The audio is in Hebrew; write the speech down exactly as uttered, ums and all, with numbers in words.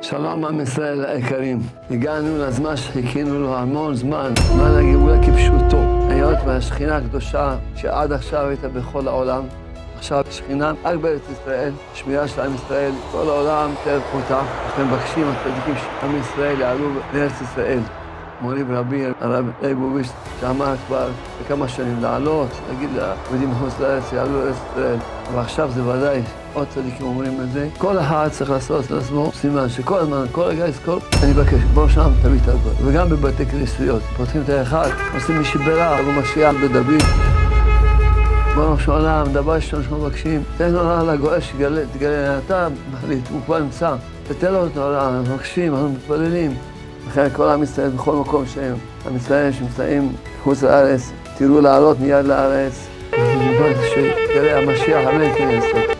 שלום עם ישראל היקרים, הגענו לזמן שחיכינו לו המון זמן, זמן הגאולה כפשוטו. היות והשכינה הקדושה שעד עכשיו הייתה בכל העולם, עכשיו שכינה רק בארץ ישראל, שמירה של עם ישראל, כל העולם תאר פרוטה, אתם מבקשים הצדיקים שעם ישראל יעלו לארץ ישראל. מורי ורבי, הרב ליבוביץ' שאמר כבר בכמה שנים לעלות, להגיד ליהודים מחוץ לארץ יעלו לארץ ישראל, אבל עכשיו זה ודאי, עוד צדיקים אומרים את זה. כל אחד צריך לעשות לעצמו סימן שכל הזמן, כל רגע יזכור, אני מבקש, בוא שם תביא את הכל. וגם בבתי כנסיות, פותחים את האחד, עושים משברה, אבו משיח בדוד. בראש העולם, דבר ראשון שאנחנו מבקשים, תן הוראה לגואל שתגלה, אתה מחליט, הוא כבר נמצא, ותן לו את ההוראה, אנחנו מבקשים, אנחנו מתפללים. לכן כל עם ישראל בכל מקום שהם, עם ישראל שנמצאים חוץ לארץ, תראו לעלות מיד לארץ, שתראה המשיח אמן כן יעשה.